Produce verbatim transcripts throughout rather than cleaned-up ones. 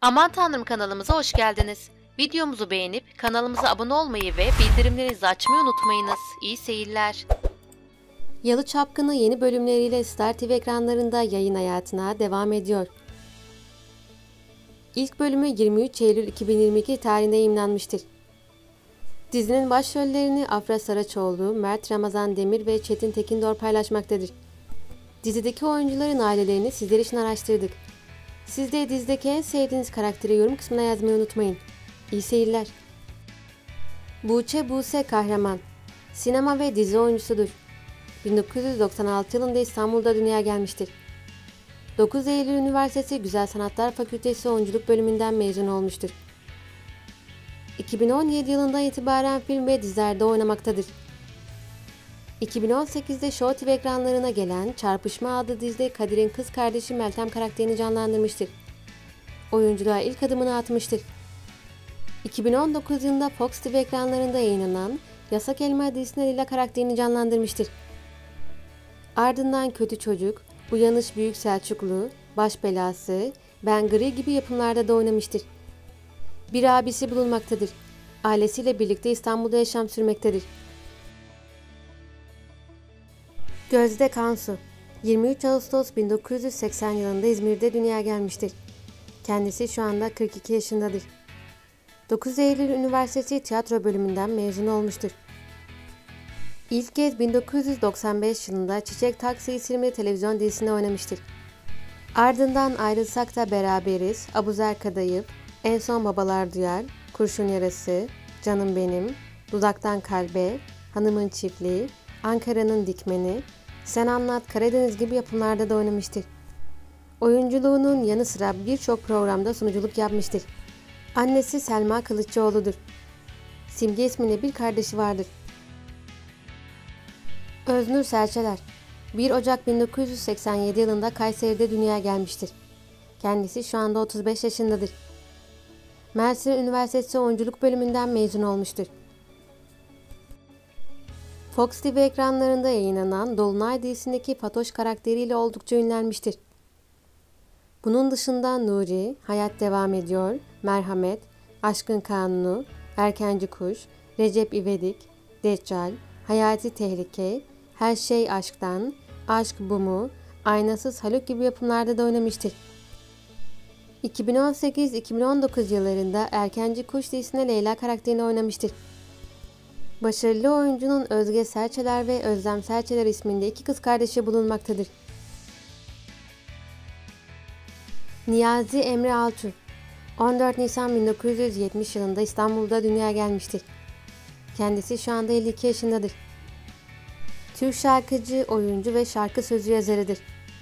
Aman Tanrım kanalımıza hoş geldiniz. Videomuzu beğenip kanalımıza abone olmayı ve bildirimlerinizi açmayı unutmayınız. İyi seyirler. Yalı Çapkını yeni bölümleriyle Star T V ekranlarında yayın hayatına devam ediyor. İlk bölümü yirmi üç Eylül iki bin yirmi iki tarihinde yayımlanmıştır. Dizinin başrollerini Afra Saraçoğlu, Mert Ramazan Demir ve Çetin Tekindor paylaşmaktadır. Dizideki oyuncuların ailelerini sizler için araştırdık. Siz de dizideki en sevdiğiniz karakteri yorum kısmına yazmayı unutmayın. İyi seyirler. Buğçe Buse Kahraman, sinema ve dizi oyuncusudur. bin dokuz yüz doksan altı yılında İstanbul'da dünyaya gelmiştir. dokuz Eylül Üniversitesi Güzel Sanatlar Fakültesi Oyunculuk bölümünden mezun olmuştur. iki bin on yedi yılından itibaren film ve dizilerde oynamaktadır. iki bin on sekizde Show T V ekranlarına gelen Çarpışma adlı dizide Kadir'in kız kardeşi Meltem karakterini canlandırmıştır. Oyunculuğa ilk adımını atmıştır. iki bin on dokuz yılında Fox T V ekranlarında yayınlanan Yasak Elma dizisinde Lila karakterini canlandırmıştır. Ardından Kötü Çocuk, Uyanış Büyük Selçuklu, Baş Belası, Ben Gri gibi yapımlarda da oynamıştır. Bir abisi bulunmaktadır. Ailesiyle birlikte İstanbul'da yaşam sürmektedir. Gözde Kansu, yirmi üç Ağustos bin dokuz yüz seksen yılında İzmir'de dünyaya gelmiştir. Kendisi şu anda kırk iki yaşındadır. dokuz Eylül Üniversitesi Tiyatro bölümünden mezun olmuştur. İlk kez bin dokuz yüz doksan beş yılında Çiçek Taksi isimli televizyon dizisinde oynamıştır. Ardından Ayrılsak da Beraberiz, Abuzer Kadayıf, En Son Babalar Duyar, Kurşun Yarası, Canım Benim, Dudaktan Kalbe, Hanımın Çiftliği, Ankara'nın Dikmeni, Sen Anlat, Karadeniz gibi yapımlarda da oynamıştır. Oyunculuğunun yanı sıra birçok programda sunuculuk yapmıştır. Annesi Selma Kılıççıoğlu'dur. Simge isminde bir kardeşi vardır. Öznur Serçeler, bir Ocak bin dokuz yüz seksen yedi yılında Kayseri'de dünyaya gelmiştir. Kendisi şu anda otuz beş yaşındadır. Mersin Üniversitesi Oyunculuk bölümünden mezun olmuştur. Fox T V ekranlarında yayınlanan Dolunay dizisindeki Fatoş karakteriyle oldukça ünlenmiştir. Bunun dışında Nuri, Hayat Devam Ediyor, Merhamet, Aşkın Kanunu, Erkenci Kuş, Recep İvedik, Deccal, Hayati Tehlike, Her Şey Aşktan, Aşk Bu Mu, Aynasız Haluk gibi yapımlarda da oynamıştır. iki bin on sekiz iki bin on dokuz yıllarında Erkenci Kuş dizisinde Leyla karakterini oynamıştır. Başarılı oyuncunun Özge Serçeler ve Özlem Serçeler isminde iki kız kardeşi bulunmaktadır. Niyazi Emre Altuğ, on dört Nisan bin dokuz yüz yetmiş yılında İstanbul'da dünyaya gelmiştir. Kendisi şu anda elli iki yaşındadır. Türk şarkıcı, oyuncu ve şarkı sözü yazarıdır.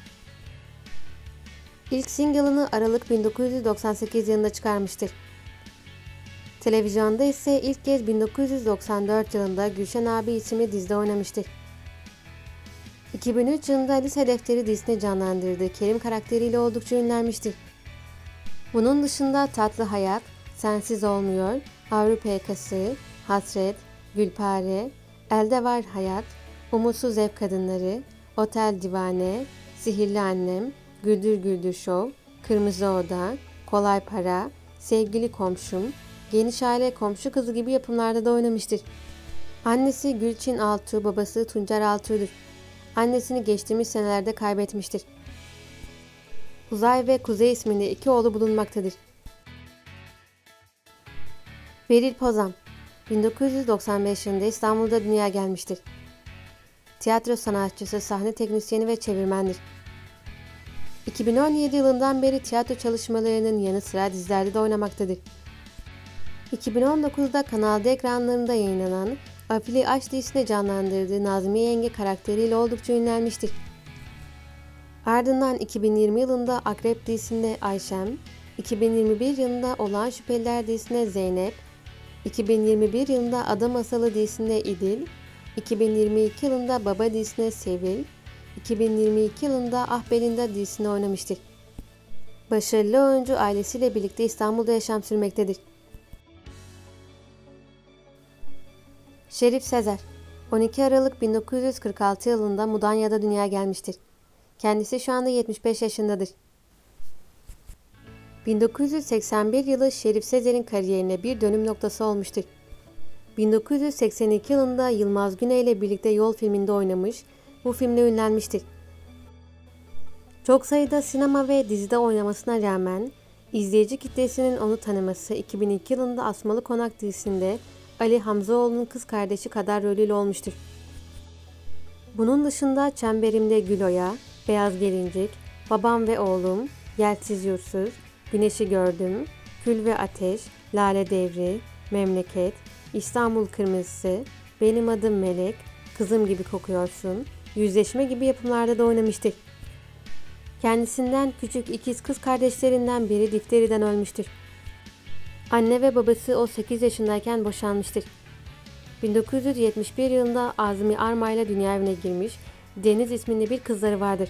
İlk single'ını Aralık bin dokuz yüz doksan sekiz yılında çıkarmıştır. Televizyonda ise ilk kez bin dokuz yüz doksan dört yılında Gülşen Abi isimli dizide oynamıştır. iki bin üç yılında Lise Defteri dizisini canlandırdığı Kerim karakteriyle oldukça ünlenmiştir. Bunun dışında Tatlı Hayat, Sensiz Olmuyor, Avrupa Yakası, Hasret, Gülpare, Elde Var Hayat, Umutsuz Ev Kadınları, Otel Divane, Sihirli Annem, Güldür Güldür Show, Kırmızı Oda, Kolay Para, Sevgili Komşum, Geniş Aile, Komşu Kızı gibi yapımlarda da oynamıştır. Annesi Gülçin Altuğ, babası Tuncer Altuğ'dur. Annesini geçtiğimiz senelerde kaybetmiştir. Uzay ve Kuzey isminde iki oğlu bulunmaktadır. Beril Pozan, bin dokuz yüz doksan beş yılında İstanbul'da dünyaya gelmiştir. Tiyatro sanatçısı, sahne teknisyeni ve çevirmendir. iki bin on yedi yılından beri tiyatro çalışmalarının yanı sıra dizilerde de oynamaktadır. iki bin on dokuzda Kanal D ekranlarında yayınlanan Afili Aşk dizisinde canlandırdığı Nazmiye Yenge karakteriyle oldukça ünlenmiştir. Ardından iki bin yirmi yılında Akrep dizisinde Ayşem, iki bin yirmi bir yılında Olağan Şüpheliler dizisinde Zeynep, iki bin yirmi bir yılında Ada Masalı dizisinde İdil, iki bin yirmi iki yılında Baba dizisinde Sevil, iki bin yirmi iki yılında Ah Belinda dizisinde oynamıştır. Başarılı oyuncu ailesiyle birlikte İstanbul'da yaşam sürmektedir. Şerif Sezer, on iki Aralık bin dokuz yüz kırk altı yılında Mudanya'da dünyaya gelmiştir. Kendisi şu anda yetmiş beş yaşındadır. bin dokuz yüz seksen bir yılı Şerif Sezer'in kariyerine bir dönüm noktası olmuştur. bin dokuz yüz seksen iki yılında Yılmaz Güney ile birlikte Yol filminde oynamış, bu filmle ünlenmiştir. Çok sayıda sinema ve dizide oynamasına rağmen izleyici kitlesinin onu tanıması iki bin iki yılında Asmalı Konak dizisinde Ali Hamzaoğlu'nun kız kardeşi kadar rolüyle olmuştur. Bunun dışında Çemberimde Güloya, Beyaz Gelincik, Babam ve Oğlum, Yersiz Yursuz, Güneşi Gördüm, Kül ve Ateş, Lale Devri, Memleket, İstanbul Kırmızısı, Benim Adım Melek, Kızım Gibi Kokuyorsun, Yüzleşme gibi yapımlarda da oynamıştır. Kendisinden küçük ikiz kız kardeşlerinden biri difteriden ölmüştür. Anne ve babası o sekiz yaşındayken boşanmıştır. bin dokuz yüz yetmiş bir yılında Azmi Arma ile dünya evine girmiş, Deniz isminde bir kızları vardır.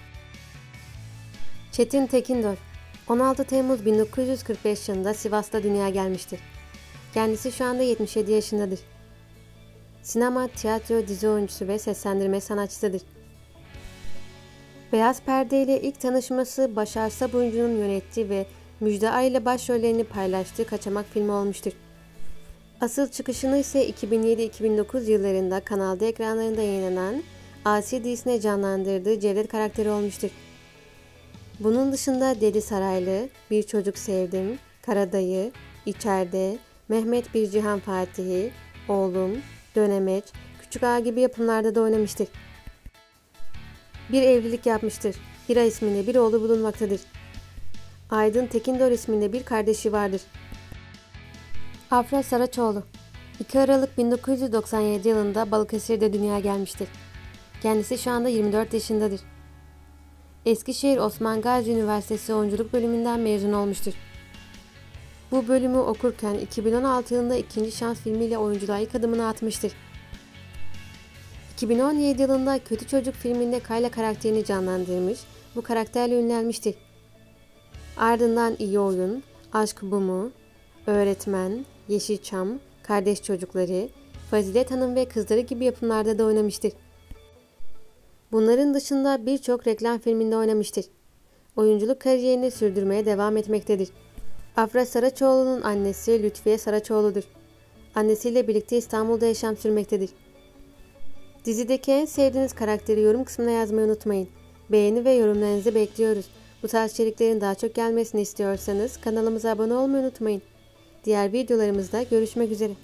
Çetin Tekindor, on altı Temmuz bin dokuz yüz kırk beş yılında Sivas'ta dünyaya gelmiştir. Kendisi şu anda yetmiş yedi yaşındadır. Sinema, tiyatro, dizi oyuncusu ve seslendirme sanatçısıdır. Beyaz Perde ile ilk tanışması Başar Sabuncu'nun yönettiği ve Müjde Ay ile başrollerini paylaştığı Kaçamak filmi olmuştur. Asıl çıkışını ise iki bin yedi iki bin dokuz yıllarında Kanal D ekranlarında yayınlanan Asi dizisine canlandırdığı Cevdet karakteri olmuştur. Bunun dışında Deli Saraylı, Bir Çocuk Sevdim, Karadayı, İçeride, Mehmet Bir Cihan Fatihi, Oğlum, Dönemeç, Küçük Ağa gibi yapımlarda da oynamıştır. Bir evlilik yapmıştır. Hira isminde bir oğlu bulunmaktadır. Aydın Tekindor isminde bir kardeşi vardır. Afra Saraçoğlu, iki Aralık bin dokuz yüz doksan yedi yılında Balıkesir'de dünyaya gelmiştir. Kendisi şu anda yirmi dört yaşındadır. Eskişehir Osman Gazi Üniversitesi Oyunculuk bölümünden mezun olmuştur. Bu bölümü okurken iki bin on altı yılında İkinci Şans filmiyle oyunculuğa ilk adımını atmıştır. iki bin on yedi yılında Kötü Çocuk filminde Kayla karakterini canlandırmış, bu karakterle ünlenmiştir. Ardından İyi Oyun, Aşk Bu Mu, Öğretmen, Yeşilçam, Kardeş Çocukları, Fazilet Hanım ve Kızları gibi yapımlarda da oynamıştır. Bunların dışında birçok reklam filminde oynamıştır. Oyunculuk kariyerini sürdürmeye devam etmektedir. Afra Saraçoğlu'nun annesi Lütfiye Saraçoğlu'dur. Annesiyle birlikte İstanbul'da yaşam sürmektedir. Dizideki en sevdiğiniz karakteri yorum kısmına yazmayı unutmayın. Beğeni ve yorumlarınızı bekliyoruz. Bu tarz içeriklerin daha çok gelmesini istiyorsanız kanalımıza abone olmayı unutmayın. Diğer videolarımızda görüşmek üzere.